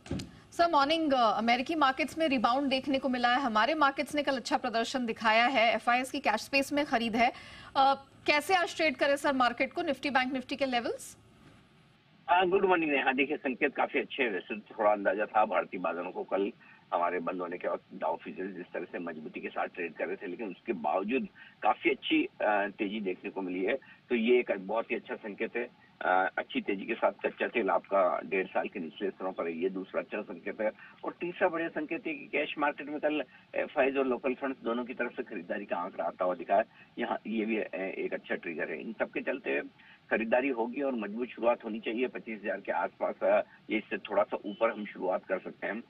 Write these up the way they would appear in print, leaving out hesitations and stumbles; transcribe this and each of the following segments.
Sir morning अमेरिकी markets में rebound देखने को मिला है। हमारे मार्केट्स ने कल अच्छा प्रदर्शन दिखाया है। एफआईएस की कैश स्पेस में खरीद है। कैसे आज ट्रेड करें सर मार्केट को, निफ्टी बैंक निफ्टी के लेवल्स? Good morning. हाँ देखिए, संकेत काफी अच्छे हैं। वैसे तो थोड़ा अंदाजा था भारतीय बाजारों को कल हमारे बंद होने के वक्त डाउ फ्यूचर्स जिस तरह से मजबूती के साथ ट्रेड कर रहे थे, लेकिन उसके बावजूद काफी अच्छी तेजी देखने को मिली है। तो ये एक बहुत ही अच्छा संकेत है। अच्छी तेजी के साथ कच्चा तेल आपका 1.5 साल के निचले स्तरों पर है, ये दूसरा अच्छा संकेत है। और तीसरा बढ़िया संकेत है कि कैश मार्केट में कल एफआईज और लोकल फंड्स दोनों की तरफ से खरीदारी का आंकड़ा आता हुआ दिखा है। यहाँ ये भी एक अच्छा ट्रिगर है। इन सबके चलते खरीदारी होगी और मजबूत शुरुआत होनी चाहिए 25,000 के आसपास। ये इससे थोड़ा सा ऊपर हम शुरुआत कर सकते हैं,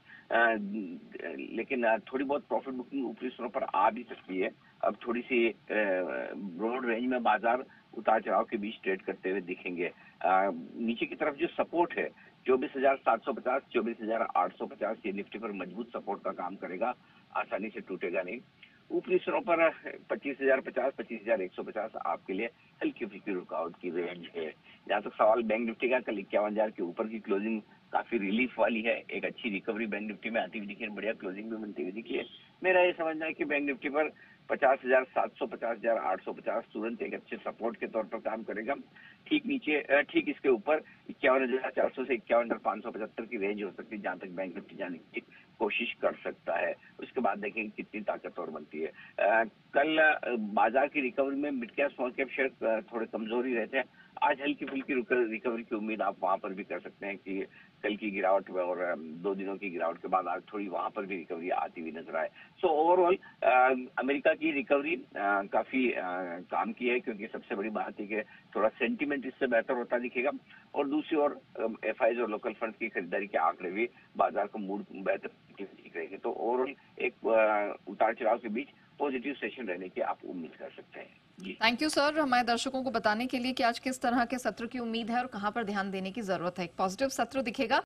लेकिन थोड़ी बहुत प्रॉफिट बुकिंग ऊपरी स्तरों पर आ भी सकती है। अब थोड़ी सी ब्रॉड रेंज में बाजार उतार चढ़ाव के बीच ट्रेड करते हुए दिखेंगे। नीचे की तरफ जो सपोर्ट है 24,750 24,850, ये निफ्टी पर मजबूत सपोर्ट का काम करेगा, आसानी से टूटेगा नहीं। ऊपरी स्तरों पर 25,050 25,150 आपके लिए हल्की फुल्की रुकावट की रेंज है। जहां तक सवाल बैंक निफ्टी का, कल 51,000 के ऊपर की क्लोजिंग काफी रिलीफ वाली है। एक अच्छी रिकवरी बैंक निफ्टी में आती हुई दिखी है, बढ़िया क्लोजिंग भी बनती हुई दिखी है। मेरा ये समझना है कि बैंक निफ्टी पर 50,700 50,850 तुरंत एक अच्छे सपोर्ट के तौर पर काम करेगा। ठीक नीचे ठीक इसके ऊपर 51,400 से 51,575 की रेंज हो सकती है, जहां तक बैंक निफ्टी जाने की कोशिश कर सकता है। उसके बाद देखेंगे कितनी ताकतवर बनती है। कल बाजार की रिकवरी में mid cap small cap share थोड़े कमजोरी रहते हैं। आज हल्की फुल्की रिकवरी की उम्मीद आप वहां पर भी कर सकते हैं कि कल की गिरावट और 2 दिनों की गिरावट के बाद आज थोड़ी वहां पर भी रिकवरी आती हुई नजर आए। सो ओवरऑल अमेरिका की रिकवरी काफी काम की है, क्योंकि सबसे बड़ी बात है कि थोड़ा सेंटीमेंट इससे बेहतर होता दिखेगा। और दूसरी ओर एफआईज और लोकल फंड की खरीदारी के आंकड़े भी बाजार को मूड बेहतर दिख रहे हैं। तो ओवरऑल एक उतार चढ़ाव के बीच पॉजिटिव सेशन रहने की आप उम्मीद कर सकते हैं। जी थैंक यू सर, हमारे दर्शकों को बताने के लिए कि आज किस तरह के सत्र की उम्मीद है और कहां पर ध्यान देने की जरूरत है। एक पॉजिटिव सत्र दिखेगा।